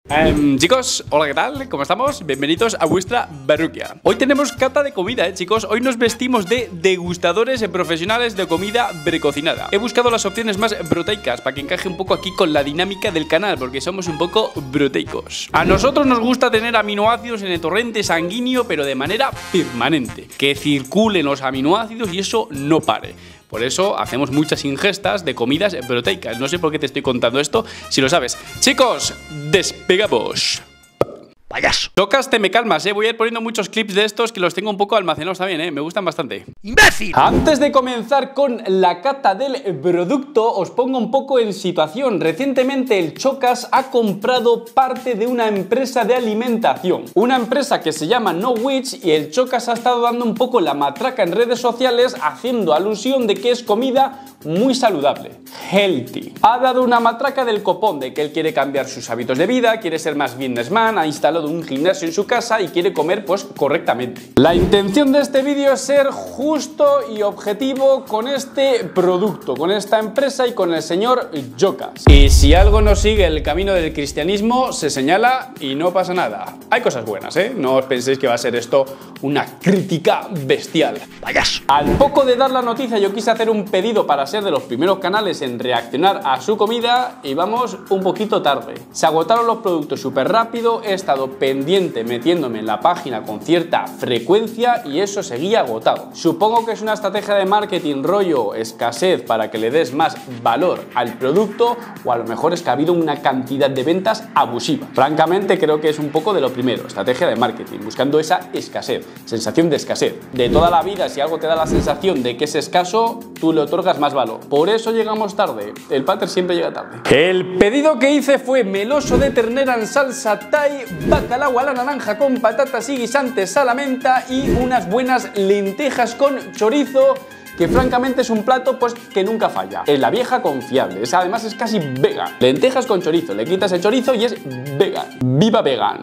Chicos, hola, ¿qué tal? ¿Cómo estamos? Bienvenidos a vuestra parroquia. Hoy tenemos cata de comida, chicos. Hoy nos vestimos de degustadores profesionales de comida precocinada. He buscado las opciones más proteicas para que encaje un poco aquí con la dinámica del canal, porque somos un poco proteicos. A nosotros nos gusta tener aminoácidos en el torrente sanguíneo, pero de manera permanente. Que circulen los aminoácidos y eso no pare. Por eso hacemos muchas ingestas de comidas proteicas. No sé por qué te estoy contando esto, si lo sabes. Chicos, despegamos. Payaso. Chocas, te me calmas, voy a ir poniendo muchos clips de estos que los tengo un poco almacenados también, me gustan bastante. ¡Imbécil! Antes de comenzar con la cata del producto, os pongo un poco en situación. Recientemente el Chocas ha comprado parte de una empresa de alimentación. Una empresa que se llama Knowitch, y el Chocas ha estado dando un poco la matraca en redes sociales haciendo alusión de que es comida muy saludable. Healthy. Ha dado una matraca del copón de que él quiere cambiar sus hábitos de vida, quiere ser más businessman, ha instalado un gimnasio en su casa y quiere comer pues correctamente. La intención de este vídeo es ser justo y objetivo con este producto, con esta empresa y con el señor Chocas. Y si algo no sigue el camino del cristianismo, se señala y no pasa nada. Hay cosas buenas, no os penséis que va a ser esto una crítica bestial. Payaso. Al poco de dar la noticia, yo quise hacer un pedido para ser de los primeros canales en reaccionar a su comida y vamos un poquito tarde. Se agotaron los productos súper rápido, he estado pendiente metiéndome en la página con cierta frecuencia y eso seguía agotado. Supongo que es una estrategia de marketing rollo escasez para que le des más valor al producto, o a lo mejor es que ha habido una cantidad de ventas abusiva. Francamente creo que es un poco de lo primero, estrategia de marketing, buscando esa escasez, sensación de escasez. De toda la vida, si algo te da la sensación de que es escaso, tú le otorgas más valor. Por eso llegamos tarde, el pater siempre llega tarde. El pedido que hice fue meloso de ternera en salsa thai, bacalao a la naranja con patatas y guisantes a la menta y unas buenas lentejas con chorizo, que francamente es un plato pues que nunca falla. Es la vieja confiable, además es casi vegan. Lentejas con chorizo, le quitas el chorizo y es vegan. ¡Viva vegan!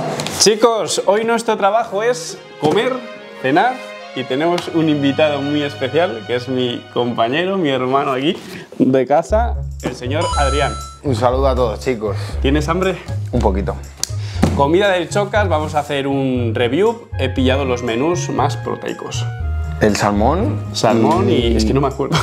Chicos, hoy nuestro trabajo es comer, cenar, y tenemos un invitado muy especial, que es mi compañero, mi hermano aquí de casa, el señor Adrián. Un saludo a todos, chicos. ¿Tienes hambre? Un poquito. Comida del Chocas, vamos a hacer un review. He pillado los menús más proteicos. El salmón. Salmón y es que no me acuerdo.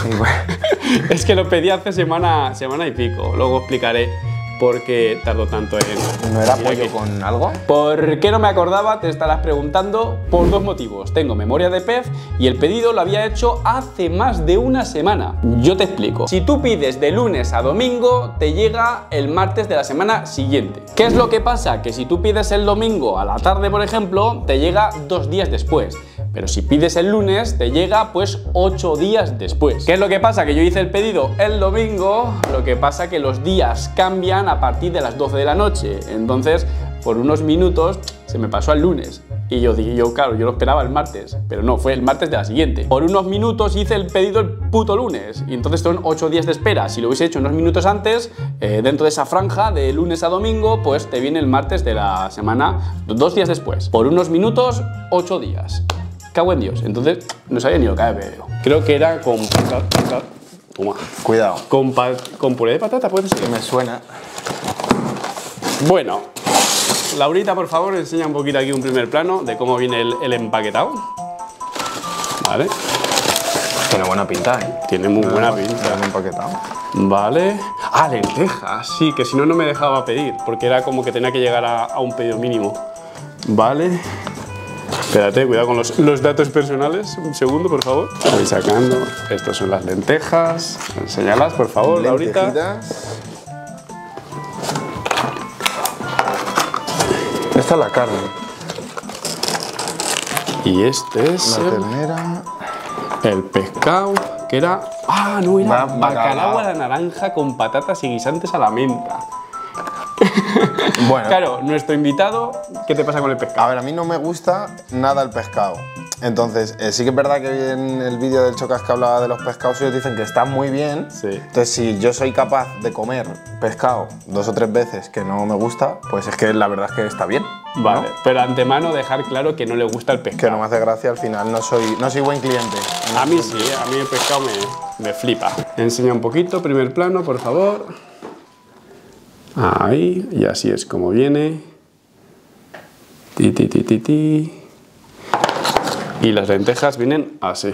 Es que lo pedí hace semana y pico. Luego explicaré por qué tardó tanto en... ¿No era pollo con algo? ¿Por qué no me acordaba? Te estarás preguntando. Por dos motivos. Tengo memoria de pez y el pedido lo había hecho hace más de una semana. Yo te explico. Si tú pides de lunes a domingo, te llega el martes de la semana siguiente. ¿Qué es lo que pasa? Que si tú pides el domingo a la tarde, por ejemplo, te llega 2 días después. Pero si pides el lunes, te llega pues 8 días después. ¿Qué es lo que pasa? Que yo hice el pedido el domingo, lo que pasa que los días cambian a partir de las 12 de la noche. Entonces, por unos minutos, se me pasó al lunes. Y yo dije, claro, yo lo esperaba el martes, pero no, fue el martes de la siguiente. Por unos minutos hice el pedido el puto lunes, y entonces son 8 días de espera. Si lo hubiese hecho unos minutos antes, dentro de esa franja de lunes a domingo, pues te viene el martes de la semana 2 días después. Por unos minutos, 8 días. Cago en Dios. Entonces, no sabía ni lo que había pedido. Creo que era con patata. Toma. Cuidado. Con puré de patata, puede ser. Que me suena. Bueno, Laurita, por favor, enseña un poquito aquí un primer plano de cómo viene el empaquetado. Vale. Tiene buena pinta, Tiene muy buena pinta. Bien empaquetado. Vale. Ah, lentejas. Sí, que si no, no me dejaba pedir, porque era como que tenía que llegar a un pedido mínimo. Vale. Espérate, cuidado con los datos personales. Un segundo, por favor. Voy sacando. Estas son las lentejas. Enséñalas, por favor, Laurita. Esta es la carne. Y este es la ternera. El pescado, que era... Ah, no, era bacalao a la naranja con patatas y guisantes a la menta. Bueno. Claro, nuestro invitado, ¿qué te pasa con el pescado? A ver, a mí no me gusta nada el pescado. Entonces, sí que es verdad que en el vídeo del Chocas que hablaba de los pescados, ellos dicen que está muy bien. Sí. Entonces, si yo soy capaz de comer pescado 2 o 3 veces que no me gusta, pues es que la verdad es que está bien. Vale, ¿no? pero antemano dejar claro que no le gusta el pescado. Que no me hace gracia, al final no soy buen cliente. A mí sí, a mí el pescado me flipa. Enseña un poquito, primer plano, por favor. Ahí, y así es como viene. Ti, ti, ti, ti, ti. Y las lentejas vienen así.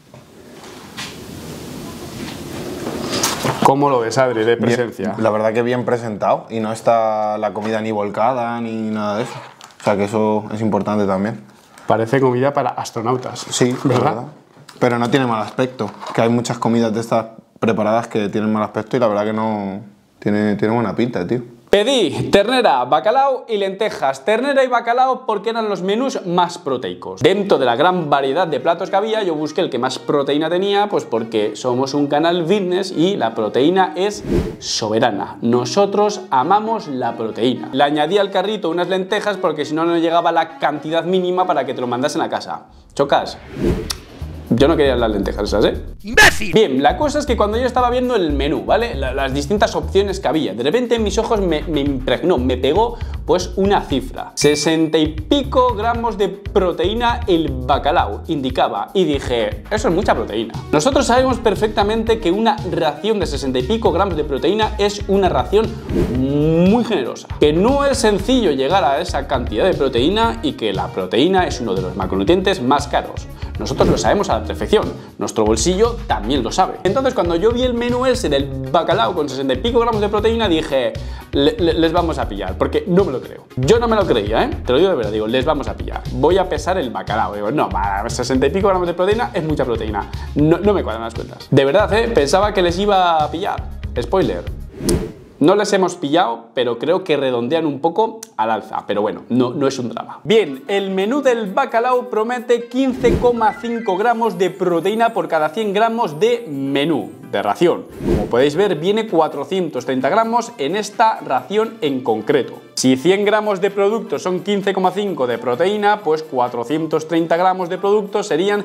¿Cómo lo ves, Adri, de presencia? Bien, la verdad que bien presentado y no está la comida ni volcada ni nada de eso. O sea que eso es importante también. Parece comida para astronautas. Sí, ¿verdad? Pero no tiene mal aspecto. Que hay muchas comidas de estas preparadas que tienen mal aspecto y la verdad que no tiene buena pinta, tío. Pedí ternera, bacalao y lentejas. Ternera y bacalao porque eran los menús más proteicos. Dentro de la gran variedad de platos que había, yo busqué el que más proteína tenía, pues porque somos un canal fitness y la proteína es soberana. Nosotros amamos la proteína. Le añadí al carrito unas lentejas porque si no, no llegaba la cantidad mínima para que te lo mandasen a casa. ¿Chocas? Yo no quería las lentejas esas, ¿eh? ¡Imbécil! Bien, la cosa es que cuando yo estaba viendo el menú, ¿vale? Las distintas opciones que había, de repente en mis ojos me impregnó, me pegó pues una cifra. 60 y pico gramos de proteína el bacalao, indicaba. Y dije, eso es mucha proteína. Nosotros sabemos perfectamente que una ración de 60 y pico gramos de proteína es una ración muy generosa. Que no es sencillo llegar a esa cantidad de proteína y que la proteína es uno de los macronutrientes más caros. Nosotros lo sabemos a la perfección, nuestro bolsillo también lo sabe. Entonces cuando yo vi el menú ese del bacalao con 60 y pico gramos de proteína dije, les vamos a pillar, porque no me lo creo. Yo no me lo creía, ¿eh? Te lo digo de verdad, digo, les vamos a pillar. Voy a pesar el bacalao, digo, no, 60 y pico gramos de proteína es mucha proteína. No me cuadran las cuentas. De verdad, pensaba que les iba a pillar. Spoiler. No les hemos pillado, pero creo que redondean un poco al alza. Pero bueno, no es un drama. Bien, el menú del bacalao promete 15,5 gramos de proteína por cada 100 gramos de menú, de ración. Como podéis ver, viene 430 gramos en esta ración en concreto. Si 100 gramos de producto son 15,5 de proteína, pues 430 gramos de producto serían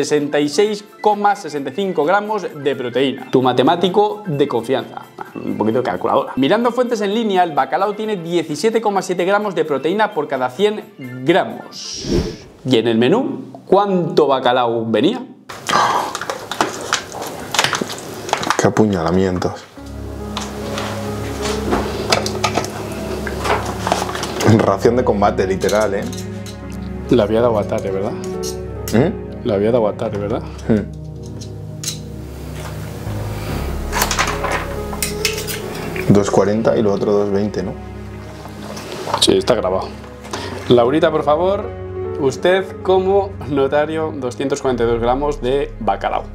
66,65 gramos de proteína. Tu matemático de confianza. Un poquito de calculadora. Mirando fuentes en línea, el bacalao tiene 17,7 gramos de proteína por cada 100 gramos. ¿Y en el menú cuánto bacalao venía? ¡Qué apuñalamientos! Ración de combate, literal, ¿eh? La había dado a tarde, ¿verdad? La había dado a tarde, ¿verdad? 2,40 y lo otro 2,20, ¿no? Sí, está grabado. Laurita, por favor, usted como notario, 242 gramos de bacalao.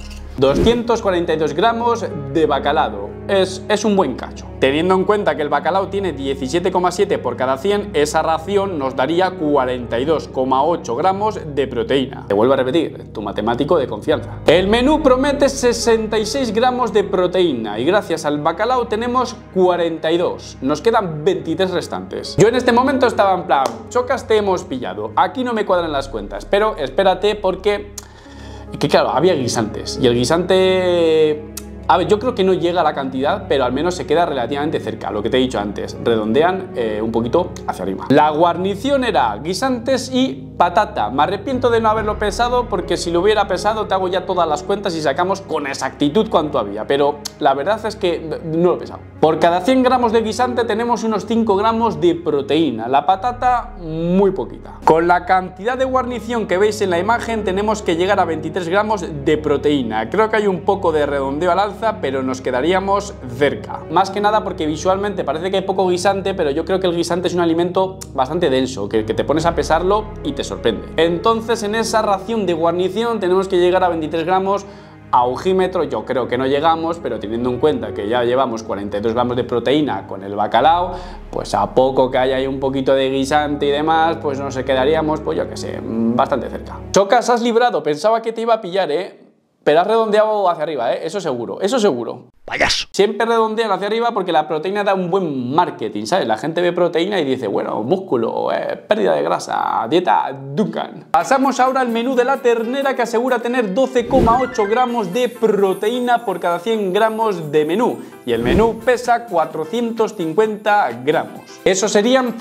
242 gramos de bacalao. Es un buen cacho. Teniendo en cuenta que el bacalao tiene 17,7 por cada 100, esa ración nos daría 42,8 gramos de proteína. Te vuelvo a repetir, tu matemático de confianza. El menú promete 66 gramos de proteína y gracias al bacalao tenemos 42. Nos quedan 23 restantes. Yo en este momento estaba en plan, chocas, te hemos pillado. Aquí no me cuadran las cuentas, pero espérate porque... que claro, había guisantes y el guisante... A ver, yo creo que no llega a la cantidad, pero al menos se queda relativamente cerca, lo que te he dicho antes, redondean un poquito hacia arriba. La guarnición era guisantes y patata. Me arrepiento de no haberlo pesado porque si lo hubiera pesado te hago ya todas las cuentas y sacamos con exactitud cuánto había, pero la verdad es que no lo he pesado. Por cada 100 gramos de guisante tenemos unos 5 gramos de proteína, la patata muy poquita. Con la cantidad de guarnición que veis en la imagen tenemos que llegar a 23 gramos de proteína. Creo que hay un poco de redondeo al alza, pero nos quedaríamos cerca. Más que nada porque visualmente parece que hay poco guisante, pero yo creo que el guisante es un alimento bastante denso, que te pones a pesarlo y te sorprende. Entonces en esa ración de guarnición tenemos que llegar a 23 gramos. A ojímetro yo creo que no llegamos, pero teniendo en cuenta que ya llevamos 42 gramos de proteína con el bacalao, pues a poco que haya ahí un poquito de guisante y demás, pues nos quedaríamos, pues yo que sé, bastante cerca. Chocas, has librado, pensaba que te iba a pillar, pero has redondeado hacia arriba, eso seguro, eso seguro. Payaso. Siempre redondean hacia arriba porque la proteína da un buen marketing, ¿sabes? La gente ve proteína y dice, bueno, músculo, pérdida de grasa, dieta Duncan. Pasamos ahora al menú de la ternera que asegura tener 12,8 gramos de proteína por cada 100 gramos de menú. Y el menú pesa 450 gramos. Eso serían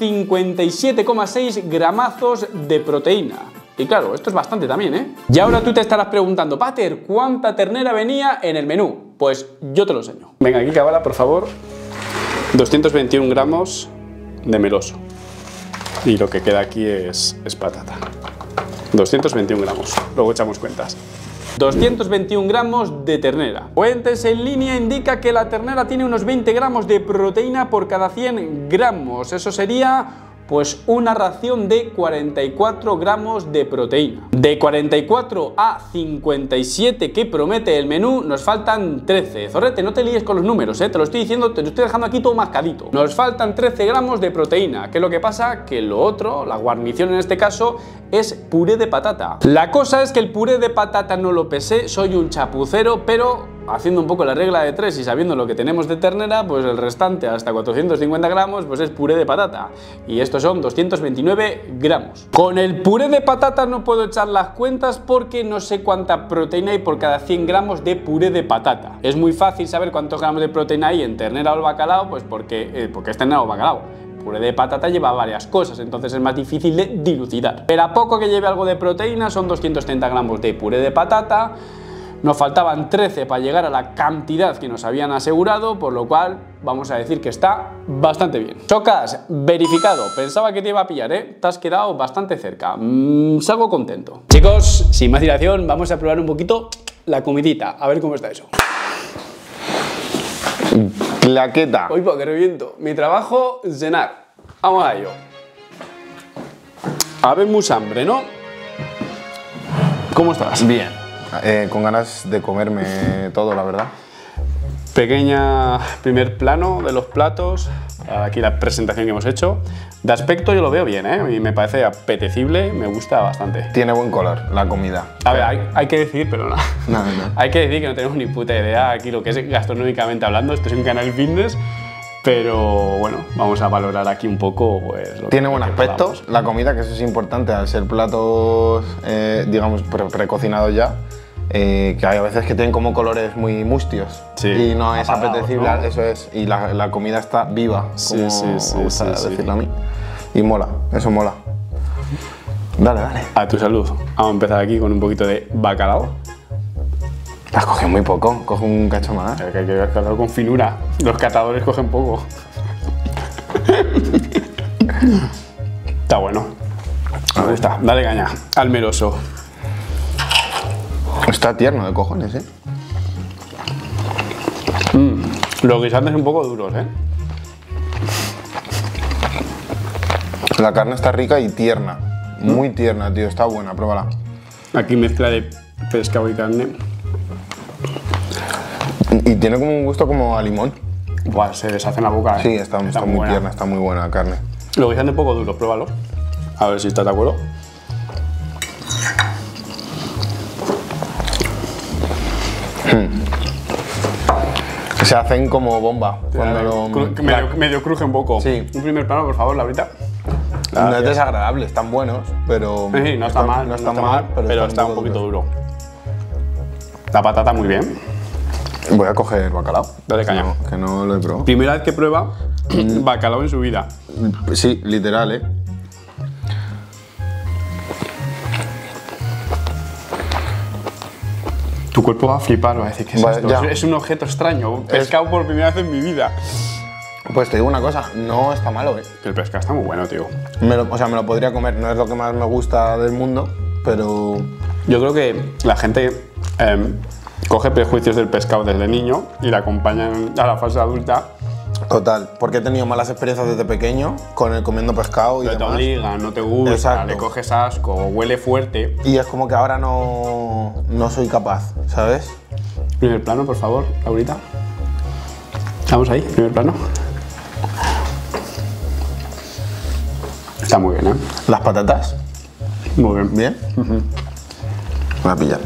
57,6 gramazos de proteína. Y claro, esto es bastante también, Y ahora tú te estarás preguntando, Pater, ¿cuánta ternera venía en el menú? Pues yo te lo enseño. Venga, aquí cabala, por favor. 221 gramos de meloso. Y lo que queda aquí es patata. 221 gramos, luego echamos cuentas. 221 gramos de ternera. Fuentes en línea indica que la ternera tiene unos 20 gramos de proteína por cada 100 gramos. Eso sería pues una ración de 44 gramos de proteína. De 44 a 57 que promete el menú, nos faltan 13. Zorrete, no te líes con los números, te lo estoy diciendo, te lo estoy dejando aquí todo mascadito. Nos faltan 13 gramos de proteína. ¿Qué es lo que pasa? Que lo otro, la guarnición en este caso, es puré de patata. La cosa es que el puré de patata no lo pesé, soy un chapucero, pero haciendo un poco la regla de 3 y sabiendo lo que tenemos de ternera, pues el restante hasta 450 gramos pues es puré de patata. Y estos son 229 gramos. Con el puré de patata no puedo echar las cuentas porque no sé cuánta proteína hay por cada 100 gramos de puré de patata. Es muy fácil saber cuántos gramos de proteína hay en ternera o bacalao, pues porque es ternera o bacalao. Puré de patata lleva varias cosas, entonces es más difícil de dilucidar. Pero a poco que lleve algo de proteína, son 230 gramos de puré de patata. Nos faltaban 13 para llegar a la cantidad que nos habían asegurado, por lo cual vamos a decir que está bastante bien. Chocas, verificado. Pensaba que te iba a pillar, Te has quedado bastante cerca. Salgo contento. Chicos, sin más dilación, vamos a probar un poquito la comidita. A ver cómo está eso. Claqueta. Uy, que reviento. Mi trabajo, cenar. Vamos a ello. Habemos hambre, ¿no? ¿Cómo estás? Bien. Con ganas de comerme todo, la verdad. Pequeña primer plano de los platos. Aquí la presentación que hemos hecho. De aspecto yo lo veo bien, y me parece apetecible, me gusta bastante. Tiene buen color la comida. A ver, hay que decir, pero no. No. Hay que decir que no tenemos ni puta idea aquí lo que es gastronómicamente hablando. Esto es un canal fitness, pero bueno, vamos a valorar aquí un poco pues, lo Tiene buen aspecto la comida, que eso es importante al ser platos, digamos, precocinados ya. Que hay a veces que tienen como colores muy mustios, sí, y no es apagados, apetecible, ¿no? Eso es, y la comida está viva, como me gusta decirlo a mí, y mola, eso mola. Dale. A tu salud. Vamos a empezar aquí con un poquito de bacalao. Has cogido muy poco, coge un cacho más. Hay que hacerlo con finura, los catadores cogen poco. Está bueno, me gusta, dale caña al meloso. Está tierno de cojones, Los guisantes un poco duros, La carne está rica y tierna, muy tierna, tío, está buena, pruébala. Aquí mezcla de pescado y carne. Y tiene como un gusto como a limón. Buah, se deshace en la boca, Sí, está muy tierna, está muy buena la carne. Los guisantes un poco duros, pruébalo. A ver si estás de acuerdo. Se hacen como bomba. Medio cruje un poco. Sí. Un primer plano, por favor, Laurita. No es desagradable, están buenos, pero... Sí, no está mal, pero está un poquito duro. La patata muy bien. Voy a coger bacalao. Dale caña. Que no lo he probado. Primera vez que prueba bacalao en su vida. Sí, literal, Tu cuerpo va a flipar, va a decir que es esto. Es un objeto extraño. Pescado por primera vez en mi vida. Pues te digo una cosa, no está malo, Que el pescado está muy bueno, tío. me lo podría comer, no es lo que más me gusta del mundo, pero... Yo creo que la gente coge prejuicios del pescado desde niño y la acompañan a la fase adulta. Total, porque he tenido malas experiencias desde pequeño comiendo pescado y Pero te demás. obligan, no te gusta, Exacto. le coges asco, huele fuerte. Y es como que ahora no soy capaz, ¿sabes? Primer plano, por favor, Laurita. Vamos ahí, primer plano. Está muy bien, Las patatas, Muy bien. bien. Voy a pillar.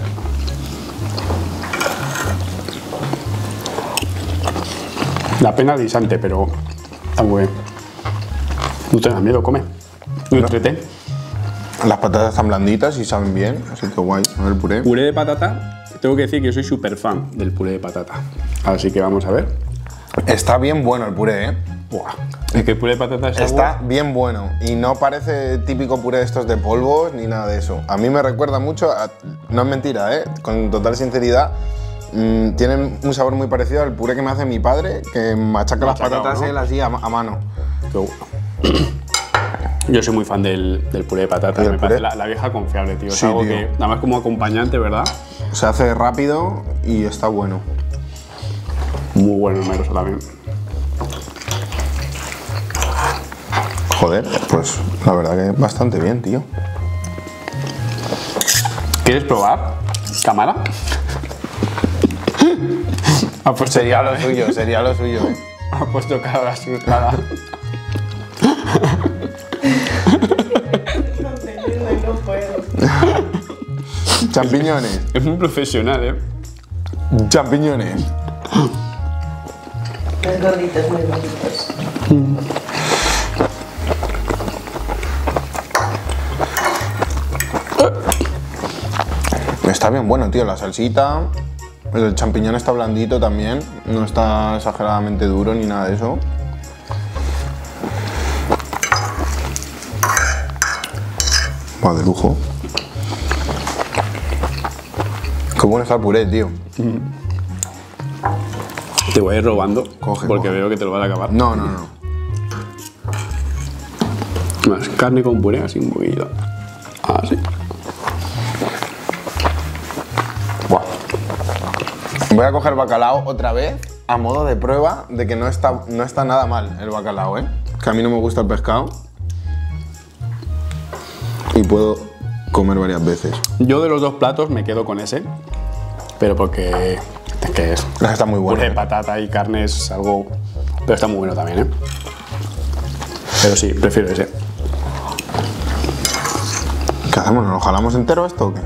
La pena guisante, pero está muy bien. No tengas miedo, come. Nútrete. Las patatas están blanditas y saben bien, así que guay. A ver el puré. Puré de patata, tengo que decir que yo soy súper fan del puré de patata. Así que vamos a ver. Está bien bueno el puré, Buah. Es que el puré de patata Está bien bueno y no parece típico puré de estos de polvos ni nada de eso. A mí me recuerda mucho, no es mentira, con total sinceridad, tienen un sabor muy parecido al puré que me hace mi padre, que machaca las patatas, ¿no?, él así a mano. Qué bueno. Yo soy muy fan del puré de patatas, me parece la vieja confiable, tío. Es algo que, nada más como acompañante, ¿verdad? Se hace rápido y está bueno. Muy bueno el meroso también. Joder, pues la verdad que bastante bien, tío. ¿Quieres probar? ¿Cámara? Sería lo suyo, sería lo suyo. Ha puesto cara de asustada. No puedo. Champiñones. Es muy profesional, ¿eh? Champiñones. Los gorditos, muy gorditos. Está bien bueno, tío, la salsita. El champiñón está blandito también. No está exageradamente duro ni nada de eso. Va de lujo. Qué bueno está el puré, tío. Te voy a ir robando, Coge, porque coge. veo que te lo vas a acabar. No, no, no. Más carne con puré, así un poquito. Así. Buah. Voy a coger bacalao otra vez a modo de prueba de que no está nada mal el bacalao, ¿eh? Que a mí no me gusta el pescado. Y puedo comer varias veces. Yo de los dos platos me quedo con ese, pero porque es que es Está muy bueno. puré de patata y carne es algo... Pero está muy bueno también, ¿eh? Pero sí, prefiero ese. ¿Qué hacemos? ¿Nos lo jalamos entero esto o qué?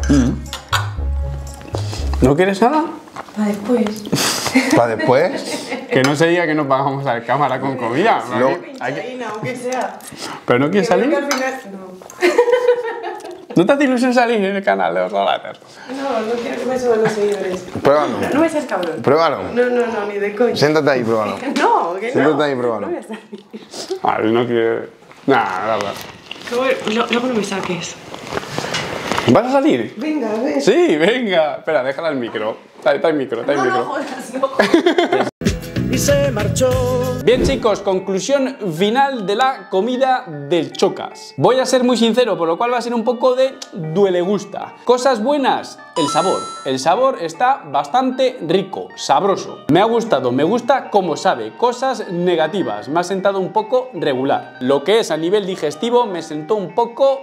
¿No quieres nada? Para después. ¿Para después? Que no se diga que nos vamos a la cámara con comida. Luego- Pinchadina, aunque sea. ¿Pero no quieres Que salir? creo que al final... No. ¿No te hace ilusión salir en el canal de los Rolatas? No quiero que me suban los seguidores. Pruébalo. No me seas cabrón. Pruébalo. No, ni de coña. Siéntate ahí y pruébalo. No, que no. Siéntate ahí y pruébalo. No voy a salir. A ver, no quiere... Nada, nada. Luego no me saques. ¿Vas a salir? Venga, a ver. Sí, venga. Espera, déjala el micro. Está el micro, está el No, micro. no jodas, no. Y se marchó. Bien, chicos, conclusión final de la comida del Chocas. Voy a ser muy sincero, por lo cual va a ser un poco de duele gusta. Cosas buenas, el sabor. El sabor está bastante rico, sabroso. Me ha gustado, me gusta como sabe. Cosas negativas, me ha sentado un poco regular. Lo que es a nivel digestivo me sentó un poco.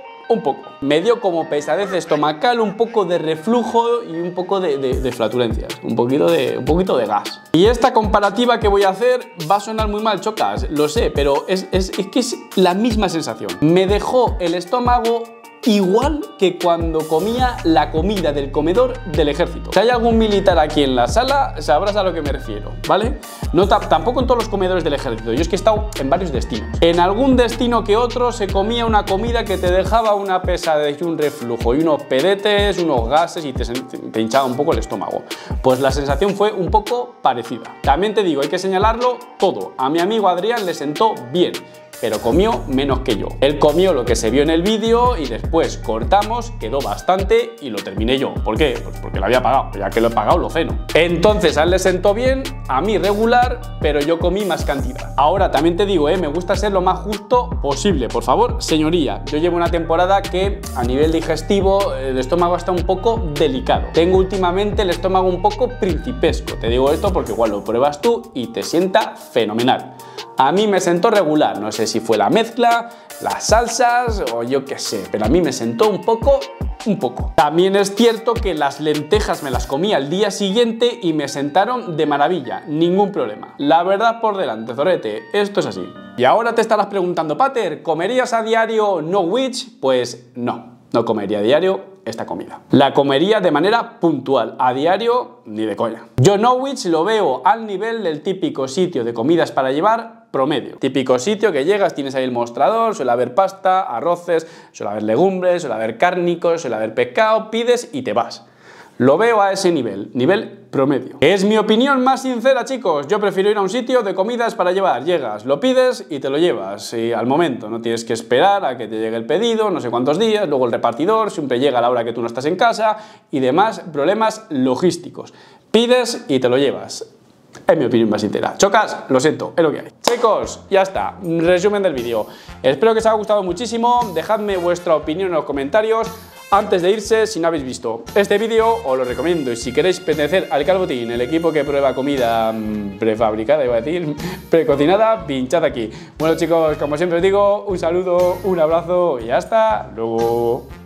Me dio como pesadez estomacal, un poco de reflujo y un poco de flatulencias, un poquito de gas. Y esta comparativa que voy a hacer va a sonar muy mal, Chocas, lo sé, pero es que es la misma sensación. Me dejó el estómago igual que cuando comía la comida del comedor del ejército. Si hay algún militar aquí en la sala, sabrás a lo que me refiero, ¿vale? No, tampoco en todos los comedores del ejército. Yo es que he estado en varios destinos. En algún destino que otro se comía una comida que te dejaba una pesadez y un reflujo y unos pedetes, unos gases y te hinchaba un poco el estómago. Pues la sensación fue un poco parecida. También te digo, hay que señalarlo todo. A mi amigo Adrián le sentó bien, pero comió menos que yo. Él comió lo que se vio en el vídeo y después cortamos, quedó bastante y lo terminé yo. ¿Por qué? Pues porque lo había pagado, ya que lo he pagado lo ceno. Entonces a él le sentó bien, a mí regular, pero yo comí más cantidad. Ahora también te digo, me gusta ser lo más justo posible. Por favor, señoría, yo llevo una temporada que a nivel digestivo el estómago está un poco delicado. Tengo últimamente el estómago un poco principesco. Te digo esto porque igual lo pruebas tú y te sienta fenomenal. A mí me sentó regular, no sé si fue la mezcla, las salsas o yo qué sé, pero a mí me sentó un poco. También es cierto que las lentejas me las comí al día siguiente y me sentaron de maravilla, ningún problema. La verdad por delante, Zorete, esto es así. Y ahora te estarás preguntando, Pater, ¿comerías a diario no witch? Pues no comería a diario esta comida. La comería de manera puntual, a diario ni de coña. Yo Norwich lo veo al nivel del típico sitio de comidas para llevar promedio. Típico sitio que llegas, tienes ahí el mostrador, suele haber pasta, arroces, suele haber legumbres, suele haber cárnicos, suele haber pescado, pides y te vas. Lo veo a ese nivel promedio. Es mi opinión más sincera, chicos. Yo prefiero ir a un sitio de comidas para llevar. Llegas, lo pides y te lo llevas. Y al momento, no tienes que esperar a que te llegue el pedido, no sé cuántos días, luego el repartidor siempre llega a la hora que tú no estás en casa y demás problemas logísticos. Pides y te lo llevas. Es mi opinión más sincera. Chocas, lo siento, es lo que hay. Chicos, ya está. Resumen del vídeo. Espero que os haya gustado muchísimo. Dejadme vuestra opinión en los comentarios. Antes de irse, si no habéis visto este vídeo, os lo recomiendo. Y si queréis pertenecer al Calvotín, el equipo que prueba comida prefabricada, iba a decir, precocinada, pinchad aquí. Bueno, chicos, como siempre os digo, un saludo, un abrazo y hasta luego.